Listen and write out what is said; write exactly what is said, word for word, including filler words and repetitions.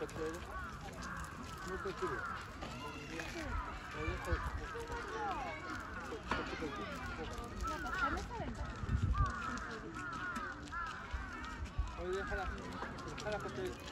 こっちおいで。もう一回来るよ。おいで、こっちこっち。なんか試されんだ。おいで、腹、腹こっちおいで。